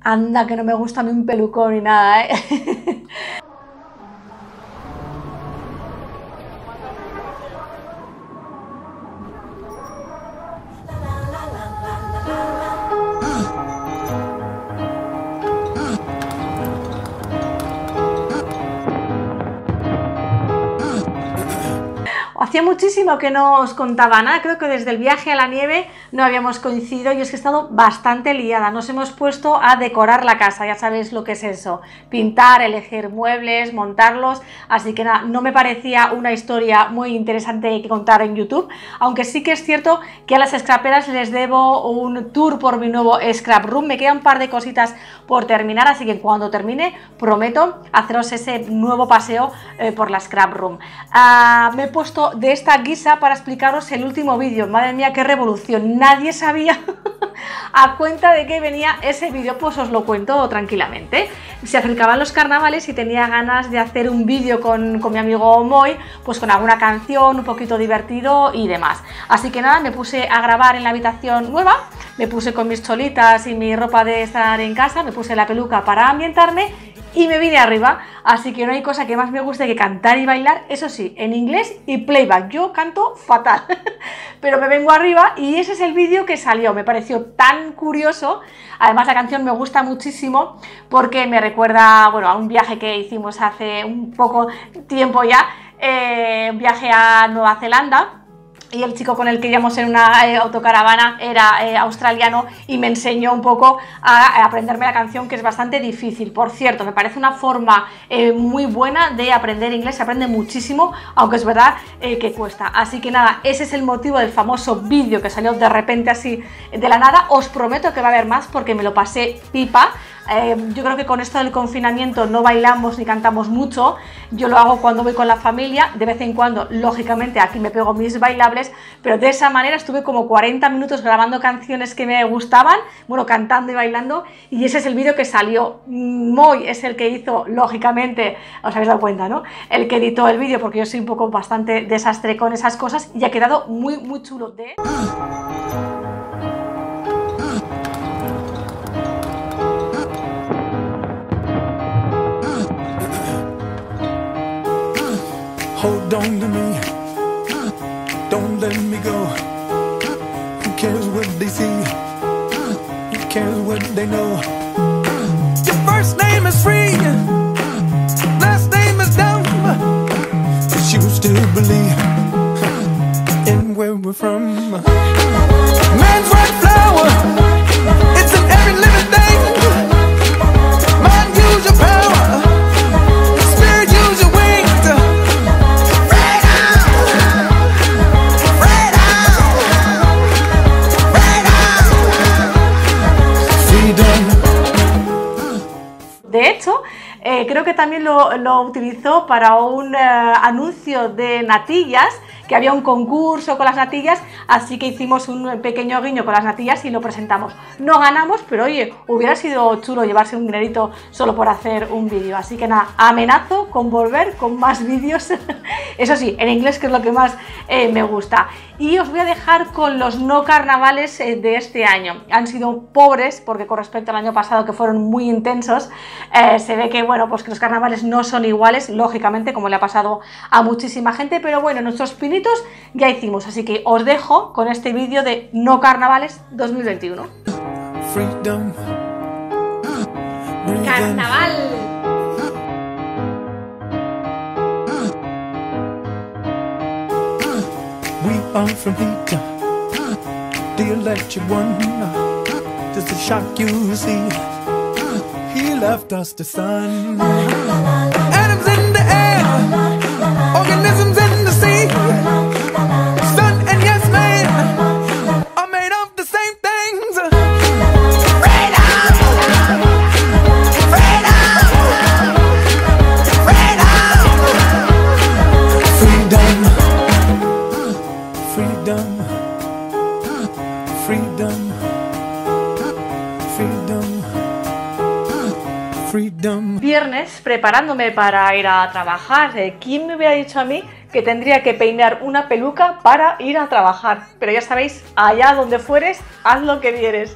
Anda, que no me gusta a mí un pelucón ni nada, ¿eh? Hacía muchísimo que no os contaba nada, creo que desde el viaje a la nieve no habíamos coincidido y es que he estado bastante liada. Nos hemos puesto a decorar la casa, ya sabéis lo que es eso, pintar, elegir muebles, montarlos, así que nada, no me parecía una historia muy interesante que contar en YouTube, aunque sí que es cierto que a las scraperas les debo un tour por mi nuevo scrap room. Me quedan un par de cositas por terminar, así que cuando termine prometo haceros ese nuevo paseo por la scrap room. Me he puesto de esta guisa para explicaros el último vídeo. Madre mía, qué revolución, nadie sabía a cuenta de qué venía ese vídeo, pues os lo cuento tranquilamente. Se acercaban los carnavales y tenía ganas de hacer un vídeo con mi amigo Moy, pues con alguna canción, un poquito divertido y demás. Así que nada, me puse a grabar en la habitación nueva, me puse con mis cholitas y mi ropa de estar en casa, me puse la peluca para ambientarme y me vine arriba, así que no hay cosa que más me guste que cantar y bailar, eso sí, en inglés y playback. Yo canto fatal, pero me vengo arriba y ese es el vídeo que salió. Me pareció tan curioso, además la canción me gusta muchísimo porque me recuerda, bueno, a un viaje que hicimos hace un poco tiempo ya, un viaje a Nueva Zelanda. Y el chico con el que íbamos en una autocaravana era australiano y me enseñó un poco a aprenderme la canción, que es bastante difícil. Por cierto, me parece una forma muy buena de aprender inglés, se aprende muchísimo, aunque es verdad que cuesta. Así que nada, ese es el motivo del famoso vídeo que salió de repente así de la nada. Os prometo que va a haber más porque me lo pasé pipa. Yo creo que con esto del confinamiento no bailamos ni cantamos mucho. Yo lo hago cuando voy con la familia, de vez en cuando, lógicamente aquí me pego mis bailables, pero de esa manera estuve como 40 minutos grabando canciones que me gustaban, bueno, cantando y bailando, y ese es el vídeo que salió. Moy es el que hizo, lógicamente, os habéis dado cuenta, ¿no? El que editó el vídeo, porque yo soy un poco bastante desastre con esas cosas, y ha quedado muy, muy chulo. Hold on to me, don't let me go. Who cares what they see? Who cares what they know? Your first name is free, last name is dumb, but you still believe in where we're from. Man's right flower, it's in every living thing. Mind, use your power. De hecho, creo que también lo utilizó para un anuncio de natillas, que había un concurso con las natillas, así que hicimos un pequeño guiño con las natillas y lo presentamos. No ganamos, pero oye, hubiera sido chulo llevarse un dinerito solo por hacer un vídeo. Así que nada, amenazo con volver con más vídeos, eso sí, en inglés, que es lo que más me gusta. Y os voy a dejar con los no carnavales de este año. Han sido pobres, porque con respecto al año pasado, que fueron muy intensos, se ve que, bueno, pues que los carnavales no son iguales, lógicamente, como le ha pasado a muchísima gente, pero bueno, nuestros pinitos ya hicimos, así que os dejo con este vídeo de no carnavales 2021. Freedom. Carnaval. We are from heat, the electric one. Just to shock you, see, he left us the sun. Atoms in the air, organisms in the sea. Sun and yes man are made of the same things. Freedom! Freedom! Freedom! Freedom! Freedom! Freedom! Freedom. Viernes, preparándome para ir a trabajar. ¿Quién me hubiera dicho a mí que tendría que peinar una peluca para ir a trabajar? Pero ya sabéis, allá donde fueres, haz lo que vieres.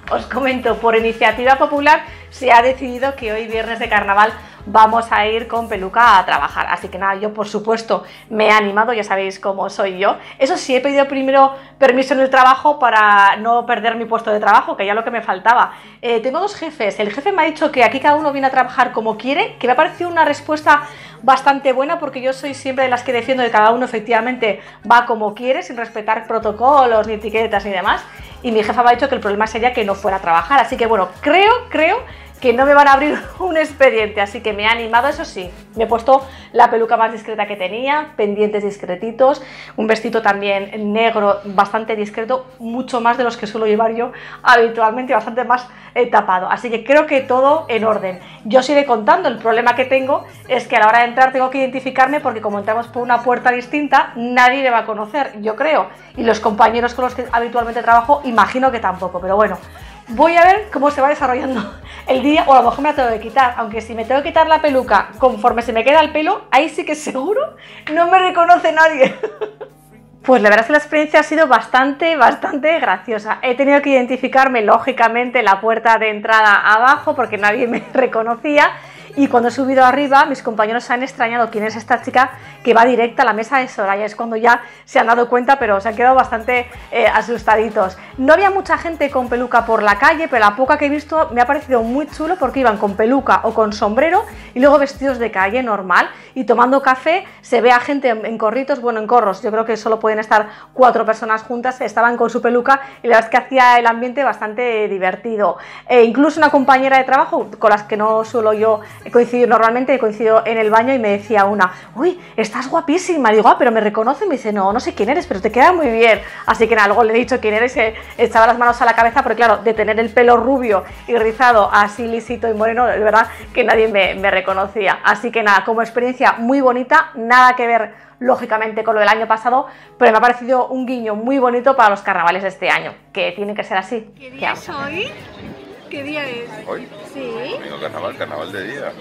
os comento, por iniciativa popular se ha decidido que hoy viernes de carnaval vamos a ir con peluca a trabajar, así que nada, yo por supuesto me he animado, ya sabéis cómo soy yo. Eso sí, he pedido primero permiso en el trabajo para no perder mi puesto de trabajo, que ya lo que me faltaba. Tengo dos jefes, el jefe me ha dicho que aquí cada uno viene a trabajar como quiere, que me ha parecido una respuesta bastante buena, porque yo soy siempre de las que defiendo que cada uno efectivamente va como quiere, sin respetar protocolos, ni etiquetas, ni demás, y mi jefa me ha dicho que el problema sería que no fuera a trabajar, así que bueno, creo que no me van a abrir un expediente, así que me he animado. Eso sí, me he puesto la peluca más discreta que tenía, pendientes discretitos, un vestido también negro bastante discreto, mucho más de los que suelo llevar yo habitualmente, bastante más tapado, así que creo que todo en orden. Yo os iré contando, el problema que tengo es que a la hora de entrar tengo que identificarme, porque como entramos por una puerta distinta, nadie me va a conocer, yo creo, y los compañeros con los que habitualmente trabajo imagino que tampoco, pero bueno, voy a ver cómo se va desarrollando el día, o a lo mejor me la tengo que quitar, aunque si me tengo que quitar la peluca conforme se me queda el pelo, ahí sí que seguro no me reconoce nadie. Pues la verdad es que la experiencia ha sido bastante graciosa. He tenido que identificarme lógicamente la puerta de entrada abajo porque nadie me reconocía. Y cuando he subido arriba, mis compañeros se han extrañado quién es esta chica que va directa a la mesa de Soraya. Es cuando ya se han dado cuenta, pero se han quedado bastante asustaditos. No había mucha gente con peluca por la calle, pero la poca que he visto me ha parecido muy chulo, porque iban con peluca o con sombrero y luego vestidos de calle normal y tomando café. Se ve a gente en corritos, bueno, en corros, yo creo que solo pueden estar 4 personas juntas, estaban con su peluca y la verdad es que hacía el ambiente bastante divertido. Incluso una compañera de trabajo con las que no suelo yo coincidir normalmente, he coincidido en el baño, y me decía una: uy, estás guapísima. Digo, pero me reconoce, y me dice, no sé quién eres, pero te queda muy bien. Así que nada, luego le he dicho quién eres, echaba las manos a la cabeza, porque claro, de tener el pelo rubio y rizado así lisito y moreno, de verdad que nadie me reconocía. Así que nada, como experiencia muy bonita, nada que ver lógicamente con lo del año pasado, pero me ha parecido un guiño muy bonito para los carnavales de este año, que tiene que ser así. ¿Qué día es hoy? ¿Qué día es? ¿Hoy? Sí. Domingo carnaval de día.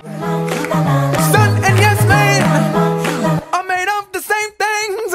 Son and yes, man, are made of the same things.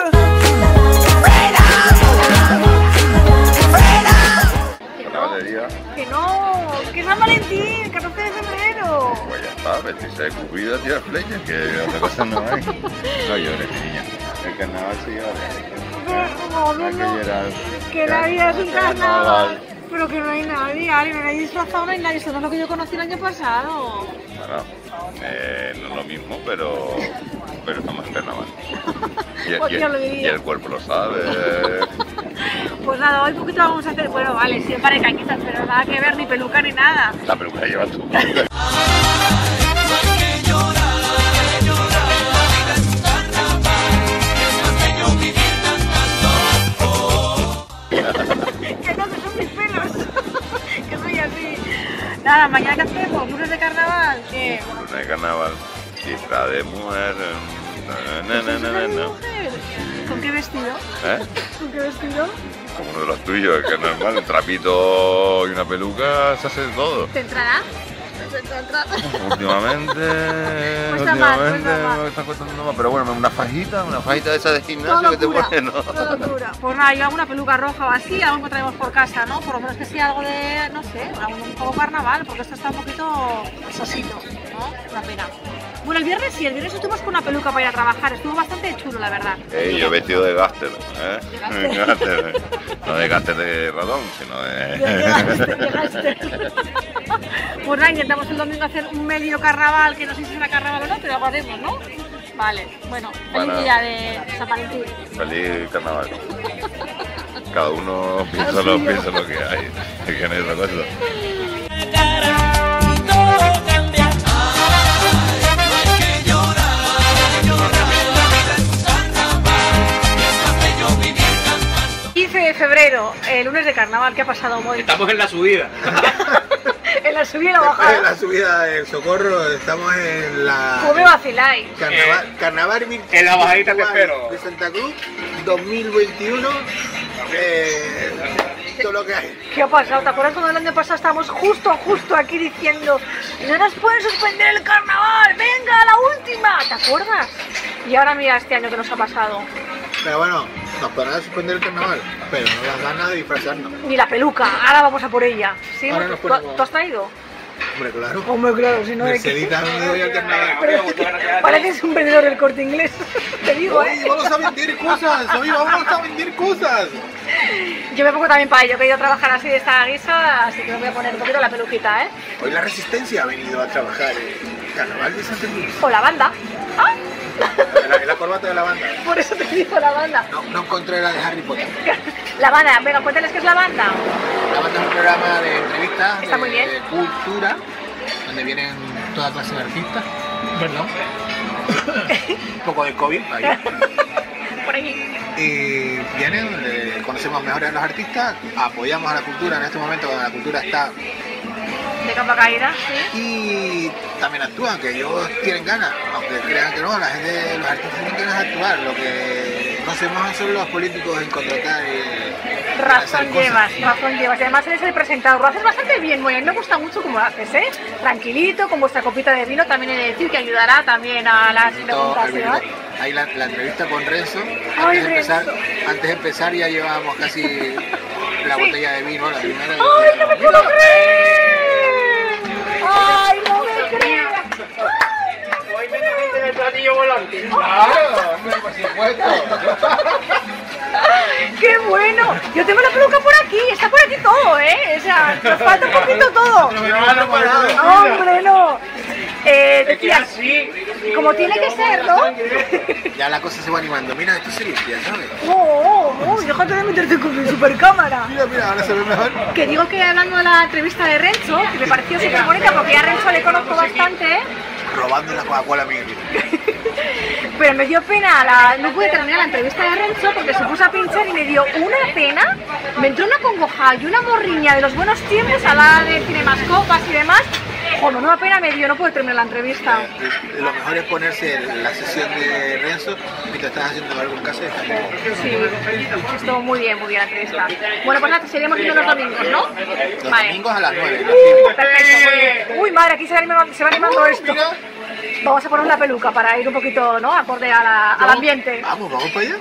Carnaval de día. Que no, que es San Valentín, 14 de febrero. Pues ya está, vestirse de cupida, tirar flechas, que otra cosa no hay. No llores, niña. El carnaval se lleva bien. Hay que llorar. Que la vida es un carnaval. Pero que no hay nadie, no hay disfrazado, no hay nadie. Eso no es lo que yo conocí el año pasado. Bueno, no es lo mismo, pero estamos en carnaval. Y el cuerpo lo sabe. Pues nada, hoy poquito vamos a hacer, bueno, vale, sí, un par de cañitas, pero nada que ver, ni peluca ni nada. La peluca la llevas tú. Nada, mañana ¿qué hacemos? ¿Lunes de carnaval? ¿Qué? Lunes de carnaval, disfraz de mujer. No. ¿Con qué vestido? ¿Eh? ¿Con qué vestido? Como uno de los tuyos, que es normal, un trapito y una peluca se hace todo. ¿Te entrará? Últimamente Pues me está costando más, pero bueno, una fajita de esa de gimnasio que te pones, ¿no? Todo dura. Pues nada, yo hago una peluca roja o así, algo que traemos por casa, ¿no? Por lo menos que sea algo de, no sé, un poco carnaval, porque esto está un poquito sosito, ¿no? Una pena. Bueno, el viernes sí, el viernes estuvimos con una peluca para ir a trabajar, estuvo bastante chulo, la verdad. Yo vestido de Gaster, ¿De Gaster? No de Gaster de ratón, sino de... De Gaster. Pues nada, intentamos el domingo hacer un medio carnaval, que no sé si será carnaval o no, pero lo haremos, ¿no? Vale, bueno, feliz día de San Valentín. Feliz carnaval. Cada uno piensa lo que hay, es que no hay otra cosa. De febrero, el lunes de carnaval, ¿qué ha pasado, Moy? Estamos en la subida. En la subida y la bajada. En la subida del Socorro, estamos en la... ¿Cómo me vaciláis? Carnaval en la bajadita te espero. de Santa Cruz 2021. Todo lo que hay. ¿Qué ha pasado? ¿Te acuerdas cuando el año pasado estábamos justo aquí diciendo no nos pueden suspender el carnaval? ¡Venga, la última! ¿Te acuerdas? Y ahora mira este año que nos ha pasado. Pero bueno, nos podrán suspender el carnaval, pero no las ganas de disfrazarnos. Ni la peluca, ahora vamos a por ella. ¿Sí? Ahora nos ¿Tú, ponemos- tú has traído? Hombre, claro. Hombre, claro, si no es que... Mercedita ha venido hoy al carnaval. Pero es que pareces un vendedor del Corte Inglés, te digo, Oye, vamos a vender cosas, hoy vamos a vender cosas. Yo me pongo también para ello, que he ido a trabajar así de esta guisa, así que me voy a poner un poquito la peluquita, ¿eh? Hoy la Resistencia ha venido a trabajar el carnaval de Santa Cruz. O la banda. ¡Ah! La corbata de la banda. Por eso te digo la banda. No encontré la de Harry Potter. La banda, venga, cuéntales qué es la banda. La banda es un programa de entrevistas, Está muy bien. de cultura, donde vienen toda clase de artistas. Perdón. Un poco de COVID ahí. Por ahí. Y vienen, conocemos mejor a los artistas, apoyamos a la cultura en este momento cuando la cultura está. De capa caída, sí. Y también actúan, que ellos tienen ganas, aunque crean que no, la gente, los artistas tienen ganas de actuar. Lo que no se mojan son los políticos en contratar y Razón llevas, razón llevas. Y además eres el presentador, lo haces bastante bien, muy bien. Me gusta mucho cómo lo haces, ¿eh? Tranquilito, con vuestra copita de vino, también he de decir que ayudará también a las preguntas, ¿verdad? Ahí la entrevista con Renzo, Ay, antes de empezar ya llevábamos casi la botella de vino, la primera. ¡Ay, no me puedo creer! ¡Ay, no me creo! Hoy me trajiste el platillo volante. Claro, por supuesto. ¡Qué bueno! Yo tengo la peluca por aquí, está por aquí todo, ¿eh? O sea, nos falta un poquito todo. ¡Hombre, no! Decía, como tiene que ser, ¿no? Ya la cosa se va animando. Mira, esto se limpia, ¿sabes? ¡Oh, déjate de meterte con mi supercámara! Mira, ahora se ve mejor. Que digo que hablando de la entrevista de Renzo, que me pareció súper bonita porque a Renzo le conozco bastante, Robando la Coca-Cola a Miguel. pero me dio pena, no pude terminar la entrevista de Renzo porque se puso a pinchar y me dio una pena, me entró una congoja y una morriña de los buenos tiempos, a la de cinemascopas y demás. Joder, una pena me dio, no pude terminar la entrevista. Lo mejor es ponerse la sesión de Renzo mientras estás haciendo algún caso. Sí, estuvo muy bien la entrevista. Bueno, pues nada, seguiremos viendo los domingos, ¿no? Los Vale. domingos a las 9. Perfecto, muy bien. Uy, madre, aquí se va animando esto. Vamos a poner la peluca para ir un poquito, ¿no? Acorde al ambiente. Vamos para allá.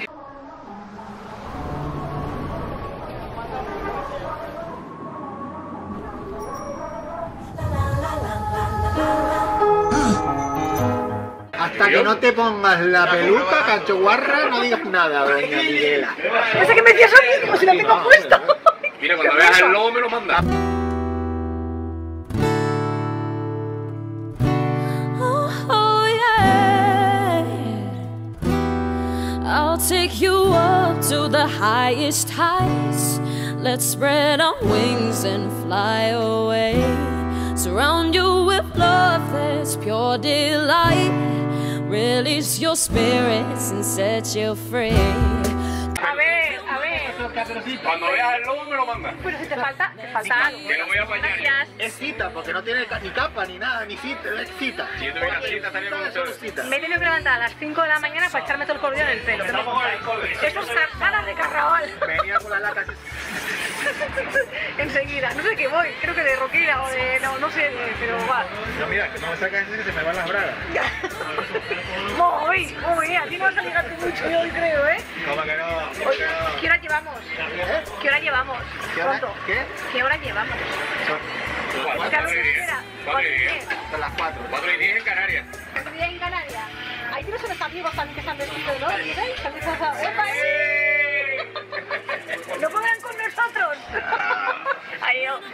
Hasta que no te pongas la peluca, cacho guarra, no digas nada, doña Miguela. Pensé que me decías lo mismo, si la tengo puesta. Mira, cuando veas el logo me lo mandas. Oh, yeah. I'll take you up to the highest heights. Let's spread our wings and fly away. Surround you with love that's pure delight. Release your spirits and set you free. A ver. Cuando veas el logo me lo mandas. Pero si te falta algo. Que lo voy a apañar. Gracias. Es cita, porque no tiene ni capa, ni nada, ni cita, es cita. Si yo tuviera cita estaría con ustedes. Cita. Me he tenido que levantar a las 5 de la mañana para echarme todo el cordón en el pelo. ¿Qué me contáis? Eso es ganas de carnaval. Venía con la lata. Enseguida. No sé qué voy. Creo que de roquera o de... No sé, pero va. No, mira, que no me sacas ese que se me van las bragas. Voy. A ti no vas a ligarte mucho hoy, creo, ¿eh? ¿Cómo que no? Oye, ¿qué hora llevamos? ¿Qué hora llevamos? ¿Qué hora? Pronto. ¿Qué? ¿Qué hora llevamos? Son ¿Qué hora espera? 4:10. Son las 4. 4:10 en Canarias. ¿Qué día en Canarias? Ahí tienes unos amigos también que se han vestido, ¿no? ¿Miráis? ¿También se han dado? ¡Epa, ¿no podrán con nosotros? Ahí yo.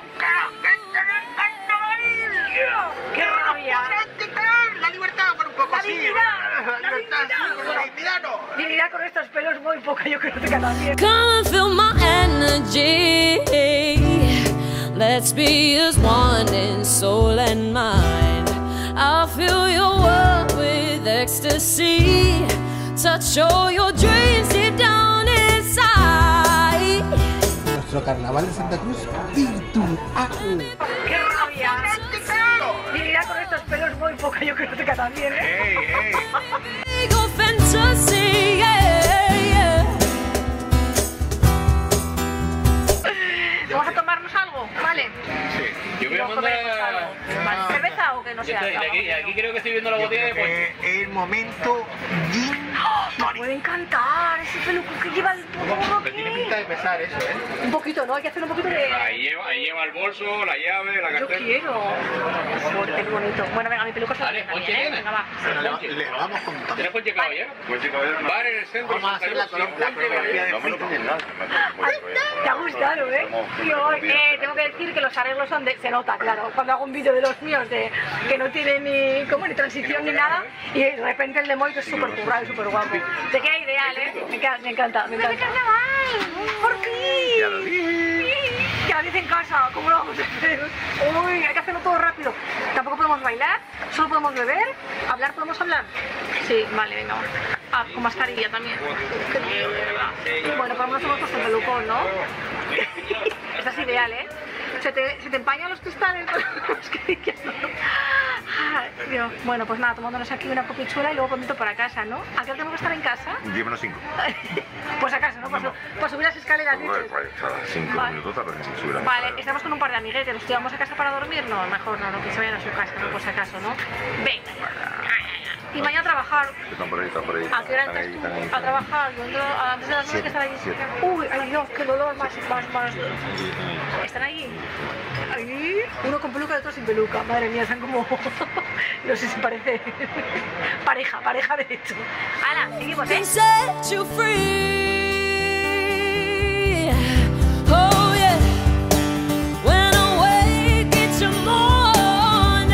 ¡Qué rabia! La libertad, por un poco La así. dignidad, La libertad, sí, pero la dignidad no. Dignidad con estos pelos muy poca, yo creo que cada día. Come and feel my energy. Let's be as one in soul and mind. I'll fill your world with ecstasy. Touch all your dreams deep down inside. Nuestro carnaval de Santa Cruz virtual. ¡Qué rabia! Dignidad con estos pelos muy poca, yo creo que cada día, ¿eh? Go fantasy, yeah, yeah. ¿Vamos a tomarnos algo? Vale. Yo voy a Nos comeremos mandar. algo. Vale, ¿cerveza o que no sea? Aquí creo que estoy viendo la botella de pollo. El momento gin Me puede encantar ese peluco que lleva el burro. Pero tiene pinta de pesar eso, ¿eh? Un poquito, ¿no? Hay que hacer un poquito de... Ahí lleva el bolso, la llave, la Yo cartera. quiero. Qué bonito. Bueno, venga, mi peluca se Vale, también, ponche viene. Venga, va. Bueno, le vamos contando. ¿Tienes ponche caballero? Pues sí, caballero, no. Bar en el centro. Vamos a hacer la coreografía de No me lo frito. toques nada. ¿Te ha gustado, eh? Yo, tengo que decir que los arreglos son de... Se nota, claro, cuando hago un vídeo de los míos de que no tiene ni transición ni nada, y de repente el de Moy que es súper currado y súper guapo. Te queda ideal, ¿eh? Me encanta. ¡Por fin! Ya lo dije. Ya lo dice en casa, ¿cómo lo vamos a hacer? Uy, hay que hacerlo todo rápido. Tampoco podemos bailar, solo podemos beber. ¿Hablar podemos hablar? Sí, vale, venga. Ah, con mascarilla también. Qué mierda. Bueno, por lo menos hemos puesto el pelucón, ¿no? Esta es ideal, ¿eh? Se te empañan los cristales con las mascarillas, ¿no? Ay, Dios. Bueno, pues nada, tomándonos aquí una copichuela y luego prontito para casa, ¿no? ¿A qué hora tengo que estar en casa? 10 menos 5. Pues a casa, ¿no? Para subir las escaleras, dices. Pues cada 5 Vale. minutos tardan en subir a la Vale, escalera. estamos con un par de amiguetes. ¿Los llevamos a casa para dormir? No, mejor no, que se vayan a su casa, no, por si acaso, ¿no? Venga. Y mañana a trabajar. Están por ahí, están por ahí. ¿A qué hora Están ahí, entras tú? están ahí, A están ahí. trabajar. Yo entro antes de las 9 que estar allí. 7. Uy, ay Dios, qué dolor, más. ¿Están allí? Ahí. Uno con peluca y otro sin peluca. Madre mía, están como... No sé si parece... pareja de hecho. Ahora, seguimos, ¿eh? Can set you free. Oh yeah. When I wake it's your morning.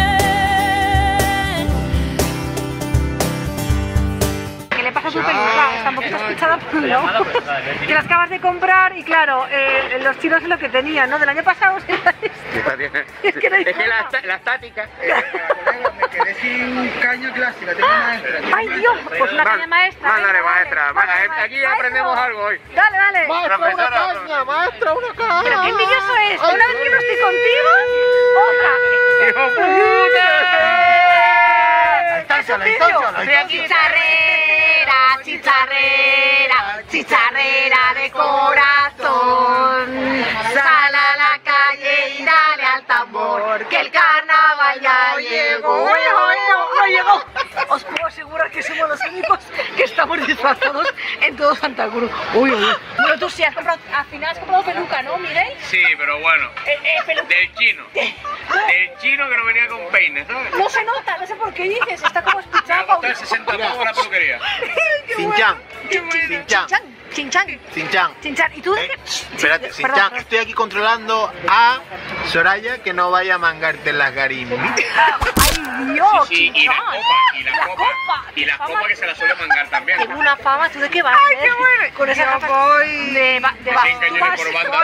¿Qué le pasa a tu peluca? Está un poquito escuchada por un lado. Que la acabas de comprar y claro, los chinos es lo que tenían, ¿no? Del año pasado sí. Es que no hay forma. La estática. Me quedé sin caña clásica, tengo una extra. ¡Ay Dios! Pues una caña maestra. Mándale, venga, maestra. vale. Aquí aprendemos algo hoy. Dale, dale. Profesora. Maestra, una caña. Pero qué envidioso es. Una vez que no estoy contigo, otra. ¡Hijo puta! Chicharrera de corazón. Sal a la calle y dale al tambor, que el carnaval ya llegó. No llegó. Os puedo asegurar que somos los únicos que estamos disfrazados en todo Santa Cruz. Uy. Bueno, tú sí has comprado, al final has comprado peluca, ¿no, Miguel? Sí, pero bueno. Peluca. Del chino. Del chino que no venía con peine, ¿sabes? No se nota, no sé por qué dices, está como Me ha espichado. costado 60 pavos la peluquería. Sinchan. Chinchan. Sinchan. ¿Y tú de qué? Espérate, Perdón, Sinchan. Estoy aquí controlando a Soraya que no vaya a mangarte las garimbis. ¡Ay, Dios! Sí, y la Chinchan. copa. Y la La copa. copa. Y las copas que se las suele mangar también. Tengo una fama, ¿tú de qué vas? ¡Ay, qué bueno! Con esa gafa de Sin cañón y corbata.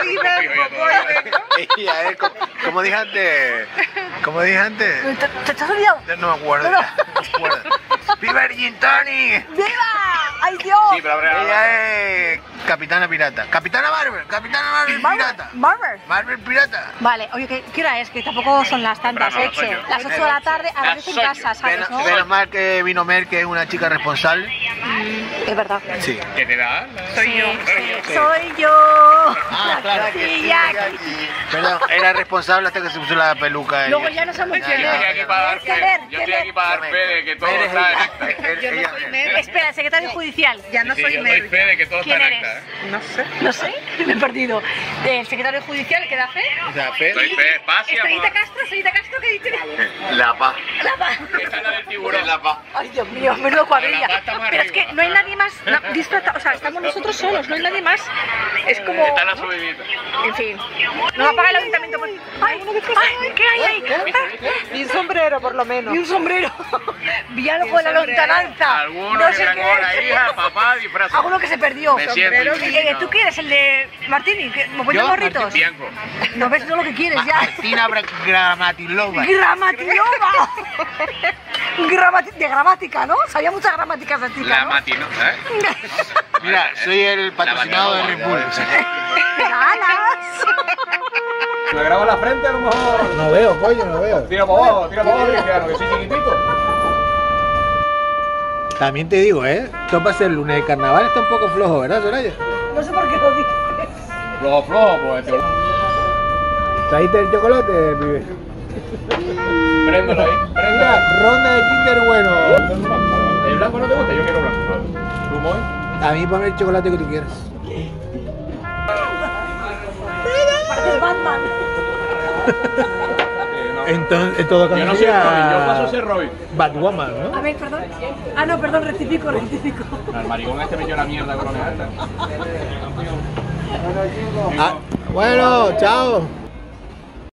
Ella es como dije antes. Como dije antes. ¿Te has olvidado? No me acuerdo. No. No me acuerdo. ¡Viva el Gin Tonic! ¡Viva! ¡Ay, Dios! Sí, pero habrá... Ella es Capitana Pirata. Capitana Marvel Pirata. Marvel Pirata. Vale, oye, ¿qué hora es? Que tampoco son las tantas, Bravo, Che. coño. Las 8 de la tarde, a las 10 en Las casa, ¿sabes, no? Menos mal que vino Mer, que es una chica responsable. Es verdad. Sí. ¿Qué te da? Soy yo. Ah, claro, que sí, aquí. Perdón, era responsable hasta que se puso la peluca. Luego ya no sabemos quién Yo estoy aquí para dar fe. Yo estoy aquí para dar fe de que todo Mer es está en ella. acta. Espera, el secretario judicial. Ya no Sí, soy yo doy fe Mer. de que todo está ¿Quién en eres? acta. No sé. No sé, me he perdido. El secretario judicial, ¿qué da fe? Doy fe, paz y Estrellita amor. Castro, ¿qué dice? La paz. La paz. Esta es la del tiburón. La paz. Ay, Dios mío, menudo cuadrilla. La paz está más Pero es que arriba. no hay nadie más disfrazado, o sea, estamos nosotros solos, no hay nadie más. Es como... Está la subidita. En fin. No apaga el ayuntamiento. Ay, ¿qué hay ahí? Y un sombrero, por lo menos. Y un sombrero. Diálogo de la lontananza. Alguno No que sé sacó qué la es. hija, papá, disfrazado. Alguno que se perdió. Me siento ¿Tú quieres? ¿El de Martini? ¿Me pones Yo, morritos? Bianco. No ves todo lo que quieres ya. Martina Gramatilova. Gramatilova. De gramática, ¿no? Sabía muchas gramáticas de chica, La ¿no? matino, ¿eh? Mira, soy el patrocinado de Red Bull. ¡Regalas! ¿Me grabas la frente a lo mejor? No veo, coño, no veo. Tira para abajo, Cristiano, que soy chiquitito. También te digo, esto para ser lunes de carnaval está un poco flojo, ¿verdad, Soraya? No sé por qué lo dices. Flojo, pues. ¿Trajiste el chocolate, pibe? Préndelo ahí, Mira, ronda de Kinder bueno. ¿El blanco no te gusta? Yo quiero blanco. ¿Tú, Moy? A mí ponme el chocolate que tú quieras. Pareces Batman. Entonces, en todo caso Yo no soy Robin, yo paso a ser Robin. Batwoman, ¿no? A ver, perdón. Ah, no, perdón, rectifico. El maricón este me dio la mierda con la neta. Bueno, chao.